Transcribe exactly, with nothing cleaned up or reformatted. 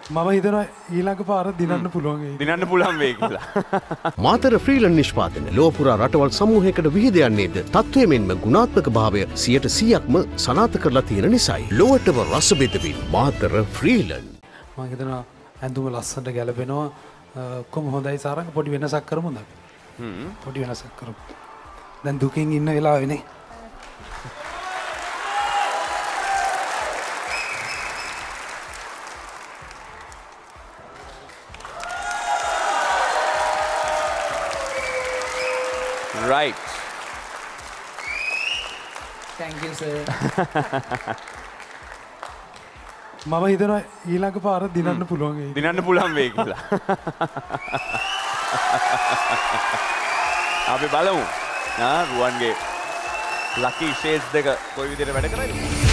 මම හිතනවා ඊළඟ පාර දිනන්න පුළුවන් වෙයි. දිනන්න පුළුවන් වෙයි කියලා. මාතර ෆ්‍රීලන්ඩ් නිෂ්පාදන ලෝපුරා රටවල් සමූහයකට විහිද යන්නේද තත්ත්වය මෙන්ම ගුණාත්මක භාවය සියයට සීයක්ම සනාථ කරලා තියෙන නිසායි. ලොවටම රස බෙදමින් මාතර ෆ්‍රීලන්ඩ්. මම හිතනවා ඇඳුම ලස්සනට ගැලපෙනවා. කොහොම හොඳයි සාරංග පොඩි වෙනසක් කරමුද අපි? හ්ම් පොඩි වෙනසක් කරමු. දැන් දුකින් ඉන්න වෙලාවෙනේ. Right. Thank you, sir. මම හිතනවා ඊළඟ පාර දිනන්න පුළුවන් වෙයි. දිනන්න පුළුවන් වෙයි කියලා. අපි බලමු. ආ රුවන්ගේ ලකි ෂේඩ්ස් දෙක කොයි විදිහට වැඩ කරයිද?